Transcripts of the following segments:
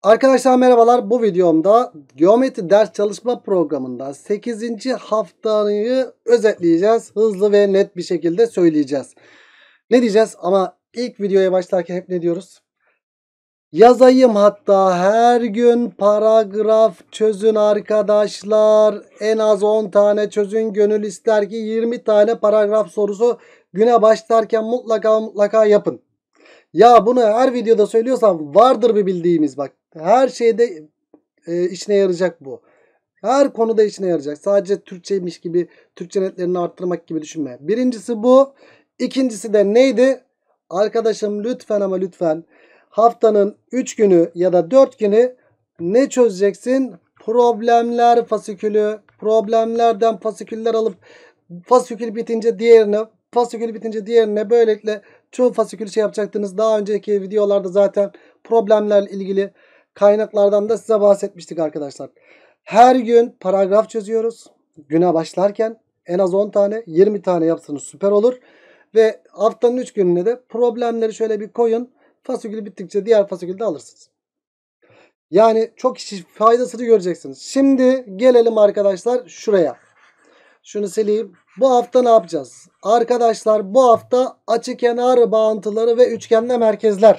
Arkadaşlar merhabalar. Bu videomda geometri ders çalışma programında 8. haftayı özetleyeceğiz. Hızlı ve net bir şekilde söyleyeceğiz. Ne diyeceğiz? Ama ilk videoya başlarken hep ne diyoruz? Yazayım hatta her gün paragraf çözün arkadaşlar. En az 10 tane çözün. Gönül ister ki 20 tane paragraf sorusu güne başlarken mutlaka yapın. Ya bunu her videoda söylüyorsam vardır bir bildiğimiz bak. Her şeyde işine yarayacak bu. Her konuda işine yarayacak. Sadece Türkçeymiş gibi, Türkçe netlerini arttırmak gibi düşünme. Birincisi bu. İkincisi de neydi? Arkadaşım lütfen ama lütfen haftanın 3 günü ya da 4 günü ne çözeceksin? Problemler fasikülü. Problemlerden fasiküller alıp fasikül bitince diğerine böylelikle çoğu fasikül yapacaktınız. Daha önceki videolarda zaten problemlerle ilgili kaynaklardan da size bahsetmiştik arkadaşlar. Her gün paragraf çözüyoruz. Güne başlarken en az 10 tane 20 tane yapsanız süper olur. Ve haftanın 3 gününe de problemleri şöyle bir koyun. Fasikül bittikçe diğer fasikülü de alırsınız. Yani çok faydasını göreceksiniz. Şimdi gelelim arkadaşlar şuraya. Şunu sileyim. Bu hafta ne yapacağız? Arkadaşlar bu hafta açıkenar bağıntıları ve üçgenle merkezler.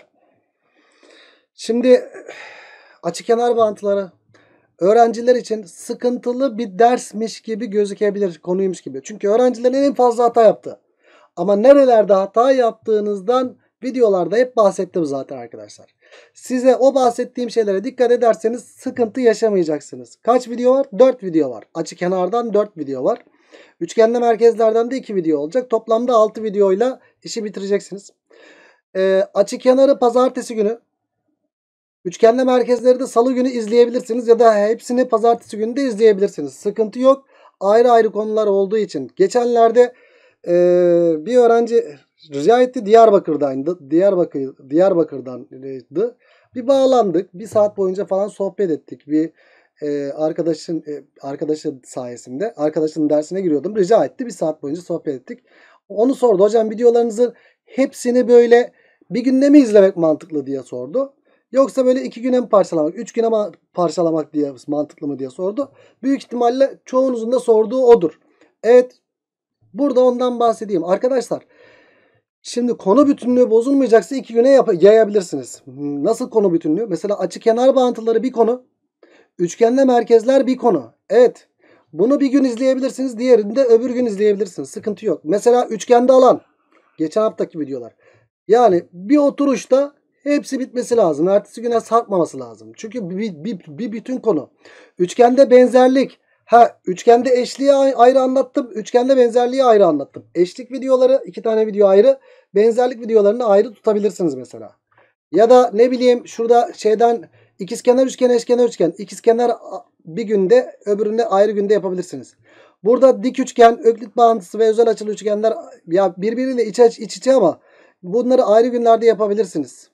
Şimdi açıkenar bağıntıları öğrenciler için sıkıntılı bir dersmiş gibi gözükebilir, konuymuş gibi. Çünkü öğrencilerin en fazla hata yaptı. Ama nerelerde hata yaptığınızdan videolarda hep bahsettim zaten arkadaşlar. Size o bahsettiğim şeylere dikkat ederseniz sıkıntı yaşamayacaksınız. Kaç video var? 4 video var. Açıkenardan 4 video var. Üçgenli merkezlerden de 2 video olacak. Toplamda 6 videoyla işi bitireceksiniz. Açıkenarı pazartesi günü. Üçgenli merkezleri de salı günü izleyebilirsiniz. Ya da hepsini pazartesi günü de izleyebilirsiniz. Sıkıntı yok. Ayrı ayrı konular olduğu için. Geçenlerde bir öğrenci rica etti. Diyarbakır'dandı. Bir bağlandık. Bir saat boyunca falan sohbet ettik. Bir arkadaşın sayesinde. Arkadaşının dersine giriyordum. Rica etti. Bir saat boyunca sohbet ettik. Onu sordu. Hocam videolarınızın hepsini böyle bir günde mi izlemek mantıklı diye sordu. Yoksa böyle 2 güne mi parçalamak, 3 güne mi parçalamak diye mantıklı mı diye sordu. Büyük ihtimalle çoğunuzun da sorduğu odur. Evet. Burada ondan bahsedeyim. Arkadaşlar şimdi konu bütünlüğü bozulmayacaksa 2 güne yayabilirsiniz. Nasıl konu bütünlüğü? Mesela açıkenar bağıntıları bir konu. Üçgenle merkezler bir konu. Evet. Bunu bir gün izleyebilirsiniz. Diğerini de öbür gün izleyebilirsiniz. Sıkıntı yok. Mesela üçgende alan. Geçen haftaki videolar. Yani bir oturuşta hepsi bitmesi lazım. Ertesi güne sarkmaması lazım. Çünkü bir bütün konu. Üçgende benzerlik. Üçgende eşliği ayrı anlattım. Üçgende benzerliği ayrı anlattım. Eşlik videoları 2 tane video ayrı. Benzerlik videolarını ayrı tutabilirsiniz mesela. Ya da ne bileyim şurada ikizkenar üçgen, eşkenar üçgen. İkizkenar bir günde, öbüründe ayrı günde yapabilirsiniz. Burada dik üçgen, öklit bağıntısı ve özel açılı üçgenler ya birbiriyle iç içe ama bunları ayrı günlerde yapabilirsiniz.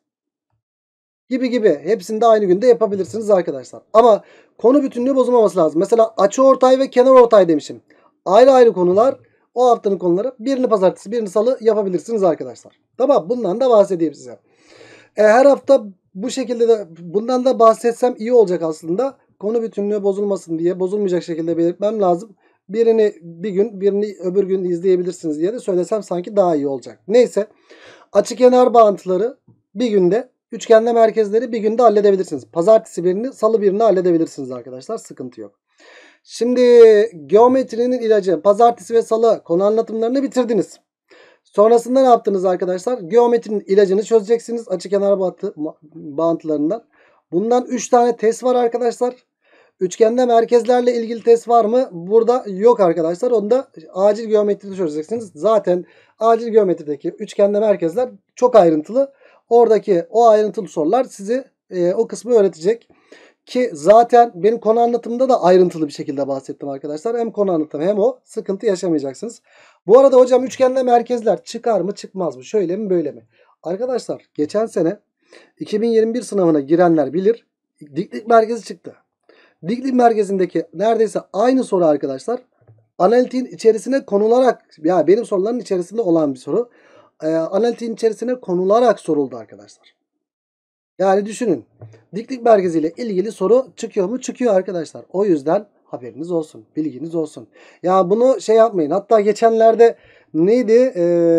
Gibi. Hepsini de aynı günde yapabilirsiniz arkadaşlar. Ama konu bütünlüğü bozulmaması lazım. Mesela açıortay ve kenarortay demişim. Ayrı ayrı konular. O haftanın konuları. Birini pazartesi, birini salı yapabilirsiniz arkadaşlar. Tamam, bundan da bahsedeyim size. Her hafta bu şekilde de bundan da bahsetsem iyi olacak aslında. Konu bütünlüğü bozulmasın diye, bozulmayacak şekilde belirtmem lazım. Birini bir gün, birini öbür gün izleyebilirsiniz diye de söylesem sanki daha iyi olacak. Neyse. Açıkenar bağıntıları bir günde, üçgenle merkezleri bir günde halledebilirsiniz. Pazartesi birini, salı birini halledebilirsiniz arkadaşlar. Sıkıntı yok. Şimdi geometrinin ilacı pazartesi ve salı konu anlatımlarını bitirdiniz. Sonrasında ne yaptınız arkadaşlar? Geometrinin ilacını çözeceksiniz açıkenar bağıntılarından. Bundan 3 tane test var arkadaşlar. Üçgende merkezlerle ilgili test var mı? Burada yok arkadaşlar. Onu da acil geometride çözeceksiniz. Zaten acil geometrideki üçgende merkezler çok ayrıntılı. Oradaki o ayrıntılı sorular sizi o kısmı öğretecek. Ki zaten benim konu anlatımında da ayrıntılı bir şekilde bahsettim arkadaşlar. Hem konu anlatımı hem o sıkıntı yaşamayacaksınız. Bu arada hocam üçgenle merkezler çıkar mı çıkmaz mı? Şöyle mi böyle mi? Arkadaşlar geçen sene 2021 sınavına girenler bilir. Diklik merkezi çıktı. Diklik merkezindeki neredeyse aynı soru arkadaşlar. Analitiğin içerisine konularak ya benim soruların içerisinde olan bir soru. Analitiğin içerisine konularak soruldu arkadaşlar. Yani düşünün. Diklik merkeziyle ilgili soru çıkıyor mu? Çıkıyor arkadaşlar. O yüzden haberiniz olsun. Bilginiz olsun. Ya bunu şey yapmayın. Hatta geçenlerde neydi?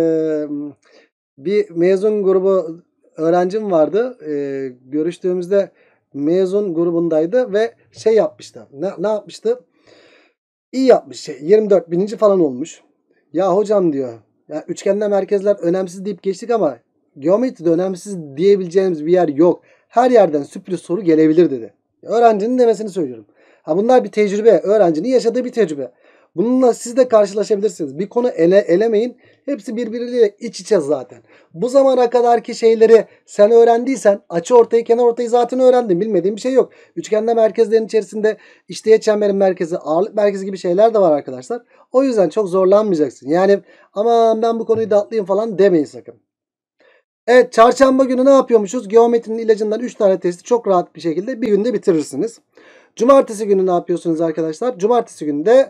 Bir mezun grubu öğrencim vardı. Görüştüğümüzde mezun grubundaydı ve şey yapmıştı. Ne yapmıştı? İyi yapmış. 24 bininci falan olmuş. Ya hocam diyor. Ya üçgende merkezler önemsiz deyip geçtik ama geometride önemsiz diyebileceğimiz bir yer yok. Her yerden sürpriz soru gelebilir dedi. Öğrencinin demesini söylüyorum. Ha bunlar bir tecrübe. Öğrencinin yaşadığı bir tecrübe. Bununla siz de karşılaşabilirsiniz. Bir konu elemeyin. Hepsi birbiriyle iç içe zaten. Bu zamana kadarki şeyleri sen öğrendiysen açı ortayı kenar ortayı zaten öğrendin. Bilmediğin bir şey yok. Üçgende merkezlerin içerisinde işteğet çemberin merkezi, ağırlık merkezi gibi şeyler de var arkadaşlar. O yüzden çok zorlanmayacaksın. Yani aman ben bu konuyu da atlayayım falan demeyin sakın. Evet, çarşamba günü ne yapıyormuşuz? Geometrinin ilacından 3 tane testi çok rahat bir şekilde bir günde bitirirsiniz. Cumartesi günü ne yapıyorsunuz arkadaşlar? Cumartesi günü de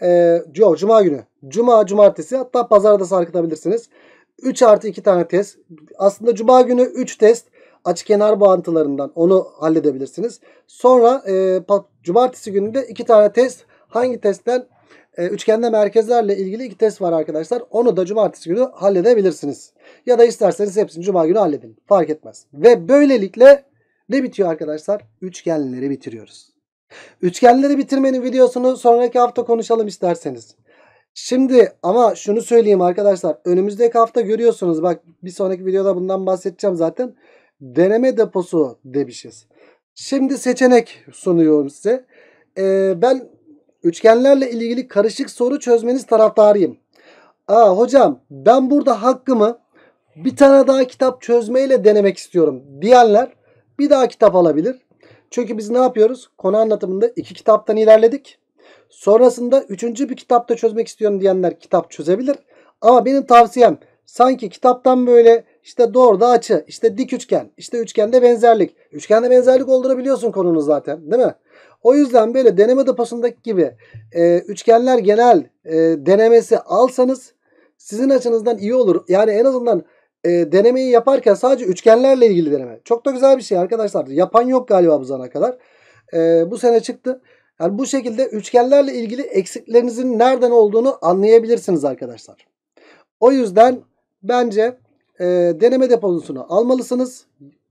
Cuma günü. Cumartesi hatta pazara da sarkıtabilirsiniz. 3 artı 2 tane test. Aslında Cuma günü 3 test. Açıkenar bağıntılarından onu halledebilirsiniz. Sonra Cumartesi günü de 2 tane test. Hangi testten? Üçgende merkezlerle ilgili 2 test var arkadaşlar. Onu da Cumartesi günü halledebilirsiniz. Ya da isterseniz hepsini Cuma günü halledin. Fark etmez. Ve böylelikle ne bitiyor arkadaşlar? Üçgenleri bitiriyoruz. Üçgenleri bitirmenin videosunu sonraki hafta konuşalım isterseniz. Şimdi ama şunu söyleyeyim arkadaşlar. Önümüzdeki hafta görüyorsunuz. Bak bir sonraki videoda bundan bahsedeceğim zaten. Deneme deposu demişiz. Şimdi seçenek sunuyorum size. Ben üçgenlerle ilgili karışık soru çözmeniz taraftarıyım. Hocam ben burada hakkımı bir tane daha kitap çözmeyle denemek istiyorum diyenler bir daha kitap alabilir. Çünkü biz ne yapıyoruz? Konu anlatımında 2 kitaptan ilerledik. Sonrasında 3. bir kitapta çözmek istiyorum diyenler kitap çözebilir. Ama benim tavsiyem sanki kitaptan böyle işte doğruda açı, işte dik üçgen, işte üçgende benzerlik. Üçgende benzerlik oldurabiliyorsun konunu zaten, değil mi? O yüzden böyle deneme deposundaki gibi üçgenler genel denemesi alsanız sizin açınızdan iyi olur. Yani en azından denemeyi yaparken sadece üçgenlerle ilgili deneme. Çok da güzel bir şey arkadaşlar. Yapan yok galiba bu zamana kadar. Bu sene çıktı. Yani bu şekilde üçgenlerle ilgili eksiklerinizin nereden olduğunu anlayabilirsiniz arkadaşlar. O yüzden bence deneme deposunu almalısınız.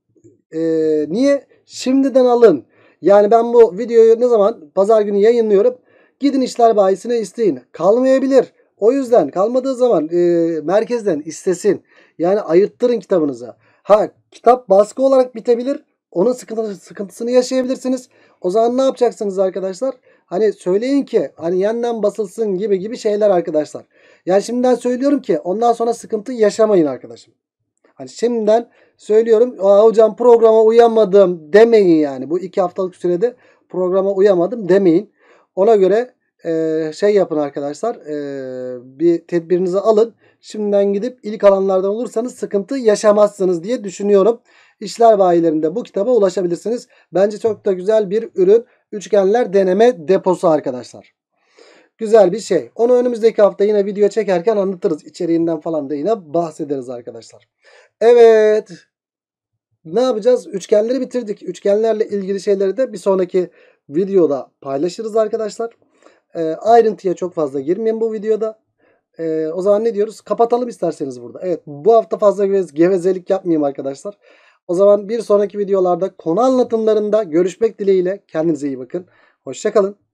Niye? Şimdiden alın. Yani ben bu videoyu ne zaman? Pazar günü yayınlıyorum. Gidin işler bayisine isteyin. Kalmayabilir. O yüzden kalmadığı zaman merkezden istesin. Yani ayırttırın kitabınıza. Kitap baskı olarak bitebilir. Onun sıkıntısını yaşayabilirsiniz. O zaman ne yapacaksınız arkadaşlar? Hani söyleyin ki hani yeniden basılsın gibi şeyler arkadaşlar. Yani şimdiden söylüyorum ki ondan sonra sıkıntı yaşamayın arkadaşım. Hani şimdiden söylüyorum. Hocam programa uyamadım demeyin yani. Bu 2 haftalık sürede programa uyamadım demeyin. Ona göre şey yapın arkadaşlar. Bir tedbirinizi alın. Şimdiden gidip ilk alanlardan olursanız sıkıntı yaşamazsınız diye düşünüyorum. İşler bayilerinde bu kitaba ulaşabilirsiniz. Bence çok da güzel bir ürün. Üçgenler deneme deposu arkadaşlar. Güzel bir şey. Onu önümüzdeki hafta yine video çekerken anlatırız. İçeriğinden falan da yine bahsederiz arkadaşlar. Evet. Ne yapacağız? Üçgenleri bitirdik. Üçgenlerle ilgili şeyleri de bir sonraki videoda paylaşırız arkadaşlar. Ayrıntıya çok fazla girmeyeyim bu videoda. O zaman ne diyoruz? Kapatalım isterseniz burada. Evet, bu hafta fazla gevezelik yapmayayım arkadaşlar. O zaman bir sonraki videolarda konu anlatımlarında görüşmek dileğiyle. Kendinize iyi bakın. Hoşça kalın.